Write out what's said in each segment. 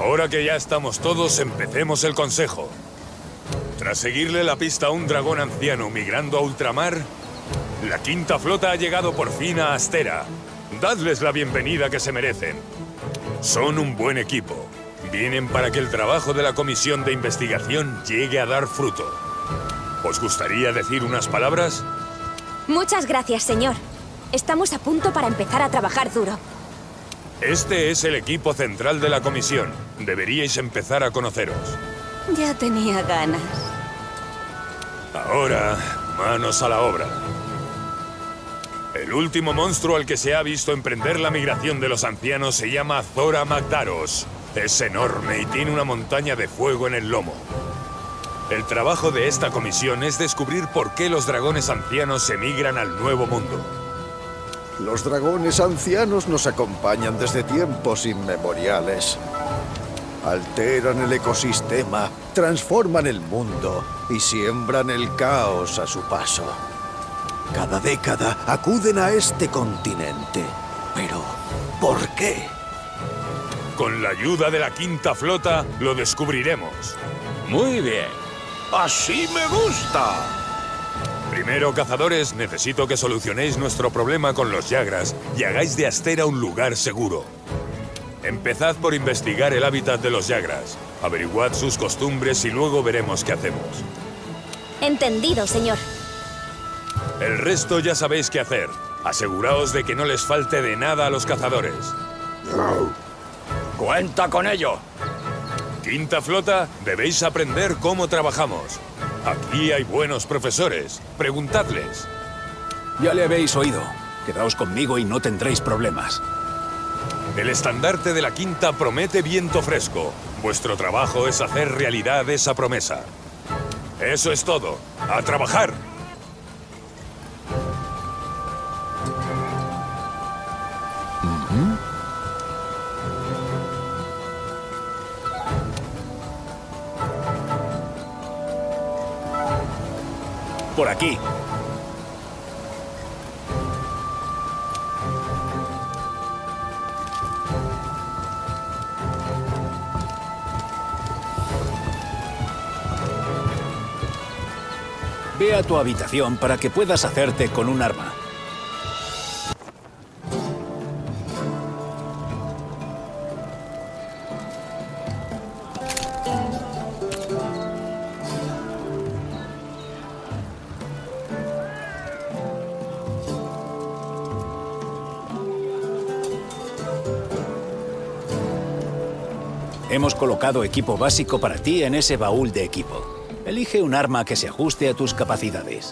Ahora que ya estamos todos, empecemos el consejo. Tras seguirle la pista a un dragón anciano migrando a ultramar, la quinta flota ha llegado por fin a Astera. Dadles la bienvenida que se merecen. Son un buen equipo. Vienen para que el trabajo de la comisión de investigación llegue a dar fruto. ¿Os gustaría decir unas palabras? Muchas gracias, señor. Estamos a punto para empezar a trabajar duro. Este es el equipo central de la comisión. Deberíais empezar a conoceros. Ya tenía ganas. Ahora, manos a la obra. El último monstruo al que se ha visto emprender la migración de los ancianos se llama Zora Magdaros. Es enorme y tiene una montaña de fuego en el lomo. El trabajo de esta comisión es descubrir por qué los dragones ancianos emigran al Nuevo Mundo. Los dragones ancianos nos acompañan desde tiempos inmemoriales. Alteran el ecosistema, transforman el mundo y siembran el caos a su paso. Cada década acuden a este continente. Pero, ¿por qué? Con la ayuda de la quinta flota, lo descubriremos. Muy bien. ¡Así me gusta! Primero, cazadores, necesito que solucionéis nuestro problema con los Yagras y hagáis de Astera un lugar seguro. Empezad por investigar el hábitat de los Yagras. Averiguad sus costumbres y luego veremos qué hacemos. Entendido, señor. El resto ya sabéis qué hacer. Aseguraos de que no les falte de nada a los cazadores. ¡Cuenta con ello! Quinta flota, debéis aprender cómo trabajamos. Aquí hay buenos profesores. Preguntadles. Ya le habéis oído. Quedaos conmigo y no tendréis problemas. El estandarte de la quinta promete viento fresco. Vuestro trabajo es hacer realidad esa promesa. Eso es todo. ¡A trabajar! Por aquí. Ve a tu habitación para que puedas hacerte con un arma. Hemos colocado equipo básico para ti en ese baúl de equipo. Elige un arma que se ajuste a tus capacidades.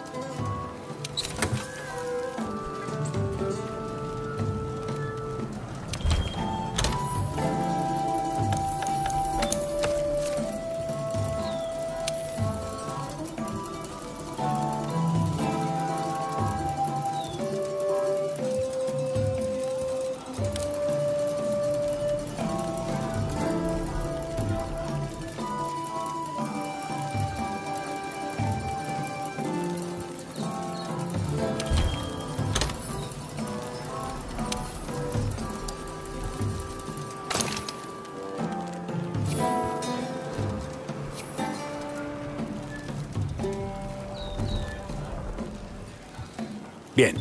Bien.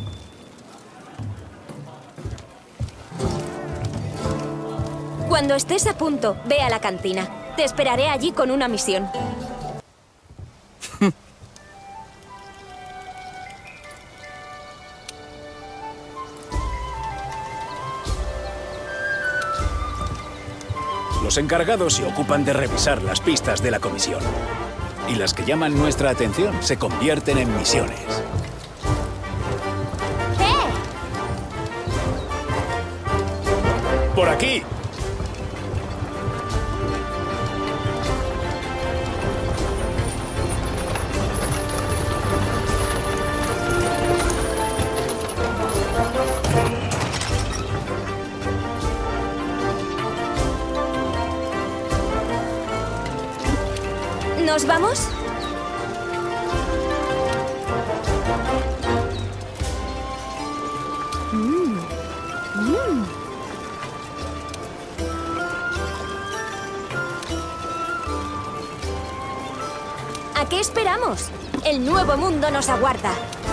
Cuando estés a punto, ve a la cantina. Te esperaré allí con una misión. Los encargados se ocupan de revisar las pistas de la comisión. Y las que llaman nuestra atención se convierten en misiones. ¡Por aquí! ¿Nos vamos? ¿A qué esperamos? El nuevo mundo nos aguarda.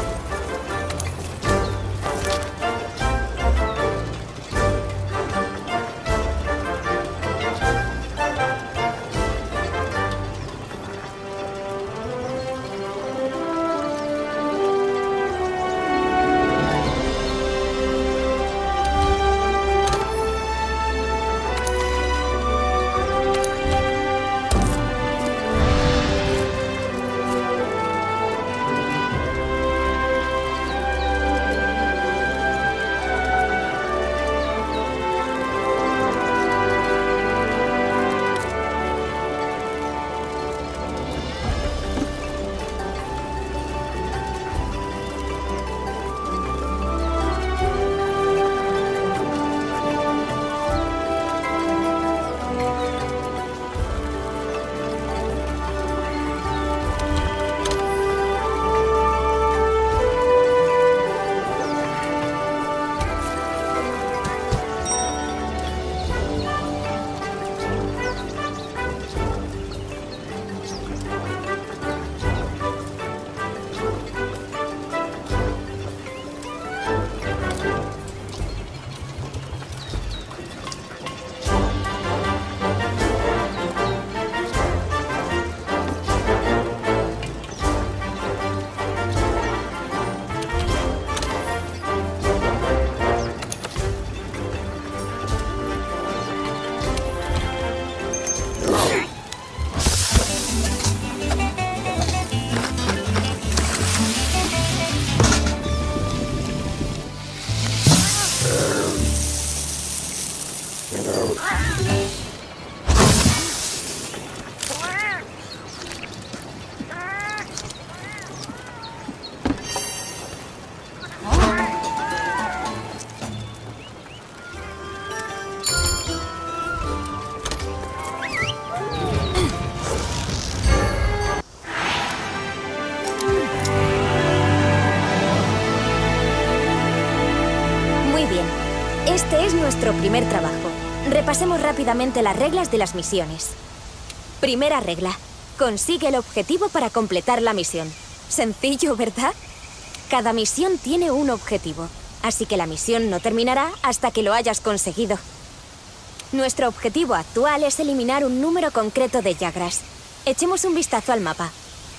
Este es nuestro primer trabajo. Repasemos rápidamente las reglas de las misiones. Primera regla. Consigue el objetivo para completar la misión. Sencillo, ¿verdad? Cada misión tiene un objetivo, así que la misión no terminará hasta que lo hayas conseguido. Nuestro objetivo actual es eliminar un número concreto de Jagras. Echemos un vistazo al mapa.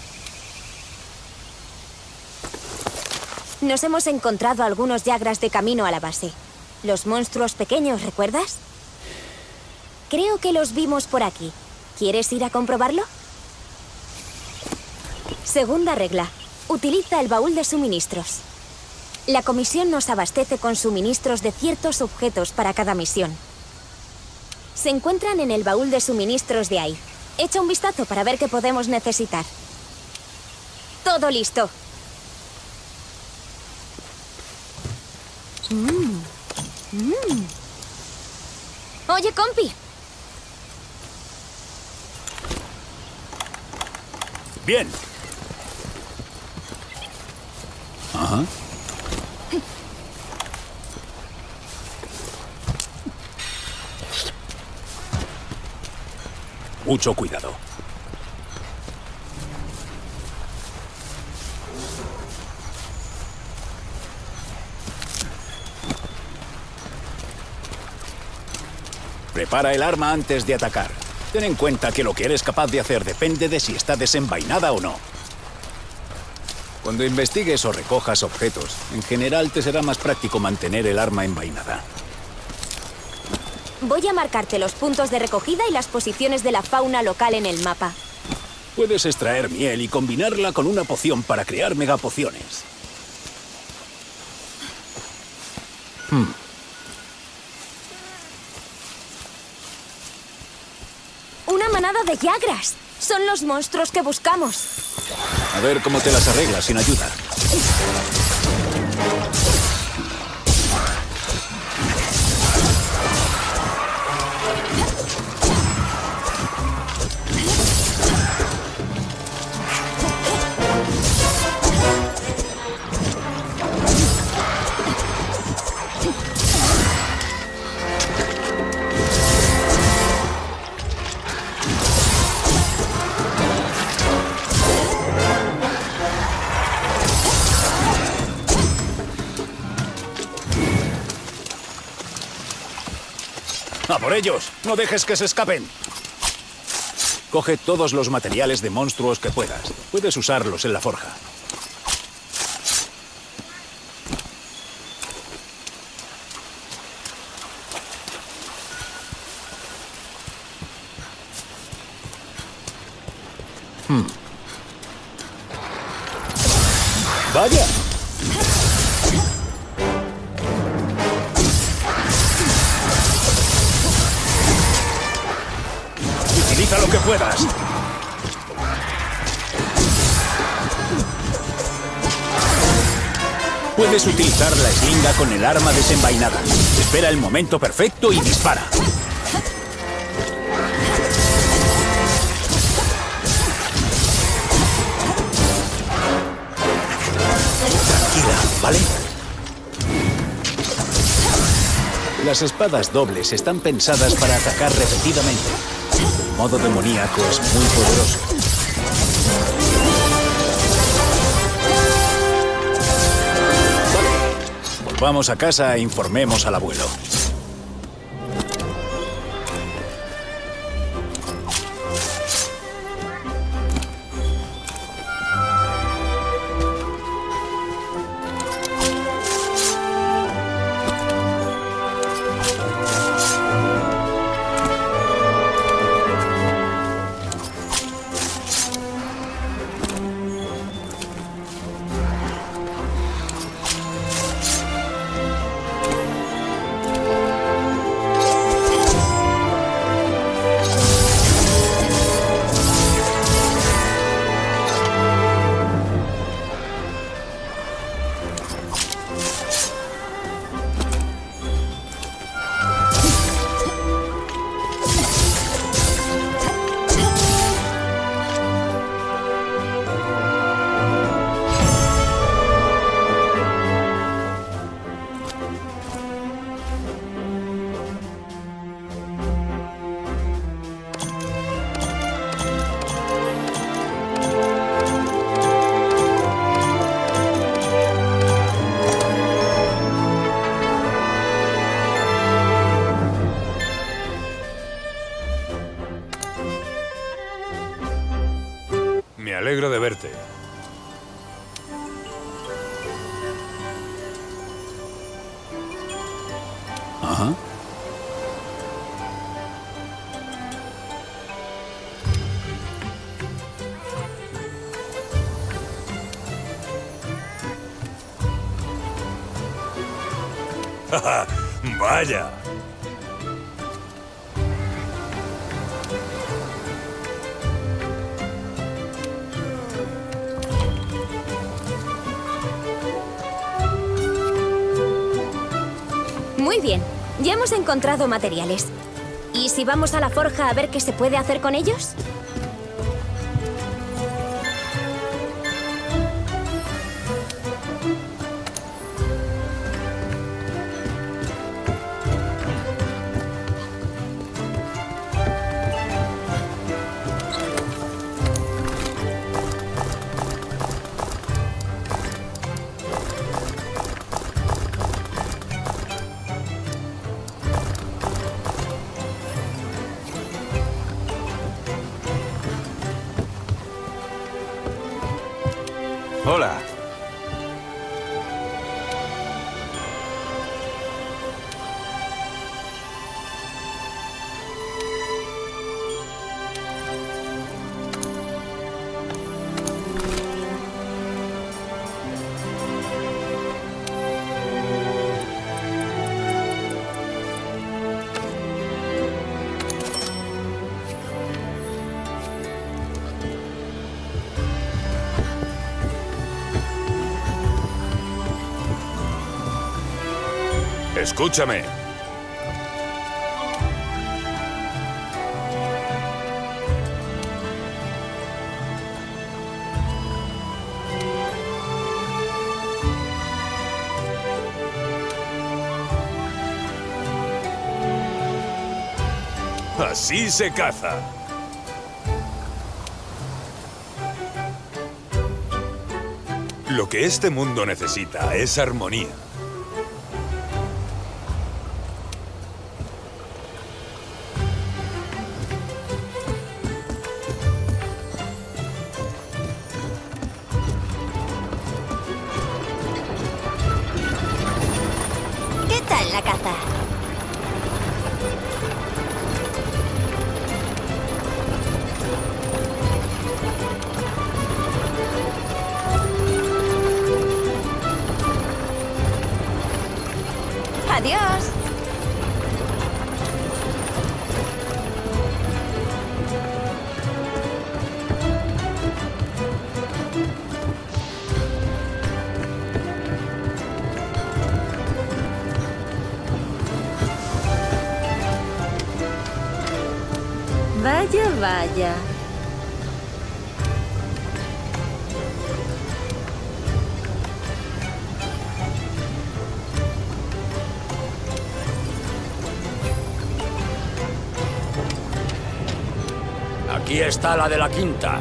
Nos hemos encontrado algunos Jagras de camino a la base. Los monstruos pequeños, ¿recuerdas? Creo que los vimos por aquí. ¿Quieres ir a comprobarlo? Segunda regla. Utiliza el baúl de suministros. La comisión nos abastece con suministros de ciertos objetos para cada misión. Se encuentran en el baúl de suministros de ahí. Echa un vistazo para ver qué podemos necesitar. Todo listo. Oye, compi. Bien. Ajá. Mucho cuidado. Prepara el arma antes de atacar. Ten en cuenta que lo que eres capaz de hacer depende de si está desenvainada o no. Cuando investigues o recojas objetos, en general te será más práctico mantener el arma envainada. Voy a marcarte los puntos de recogida y las posiciones de la fauna local en el mapa. Puedes extraer miel y combinarla con una poción para crear megapociones. ¡Una manada de Jagras! Son los monstruos que buscamos. A ver cómo te las arreglas sin ayuda. ¡A por ellos! ¡No dejes que se escapen! Coge todos los materiales de monstruos que puedas. Puedes usarlos en la forja. ¡Vaya! Utiliza lo que puedas. Puedes utilizar la eslinga con el arma desenvainada. Espera el momento perfecto y dispara. Tranquila, ¿vale? Las espadas dobles están pensadas para atacar repetidamente. El modo demoníaco es muy poderoso. Vale. Volvamos a casa e informemos al abuelo. Me alegro de verte. Ajá. ¡Vaya! Muy bien, ya hemos encontrado materiales. ¿Y si vamos a la forja a ver qué se puede hacer con ellos? Hola. Escúchame. Así se caza. Lo que este mundo necesita es armonía. Vaya, vaya. Aquí está la de la quinta.